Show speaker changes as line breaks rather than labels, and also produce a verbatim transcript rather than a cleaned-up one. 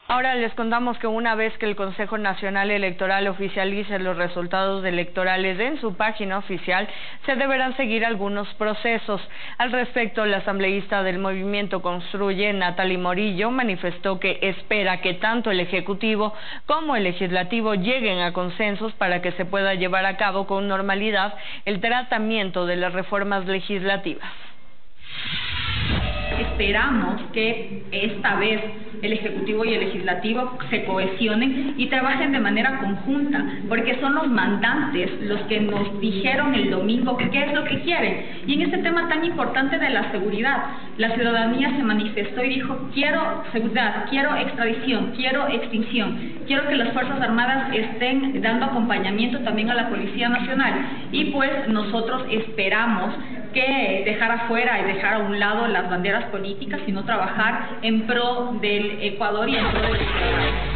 Ahora les contamos que una vez que el Consejo Nacional Electoral oficialice los resultados electorales en su página oficial, se deberán seguir algunos procesos. Al respecto, la asambleísta del Movimiento Construye, Nataly Morrillo, manifestó que espera que tanto el Ejecutivo como el Legislativo lleguen a consensos para que se pueda llevar a cabo con normalidad el tratamiento de las reformas legislativas.
Esperamos que esta vez el Ejecutivo y el Legislativo se cohesionen y trabajen de manera conjunta, porque son los mandantes los que nos dijeron el domingo qué es lo que quieren. Y en este tema tan importante de la seguridad, la ciudadanía se manifestó y dijo: quiero seguridad, quiero extradición, quiero extinción, quiero que las Fuerzas Armadas estén dando acompañamiento también a la Policía Nacional. Y pues nosotros esperamos que dejar afuera y dejar a un lado las banderas políticas, sino trabajar en pro del Ecuador y en pro del Ecuador.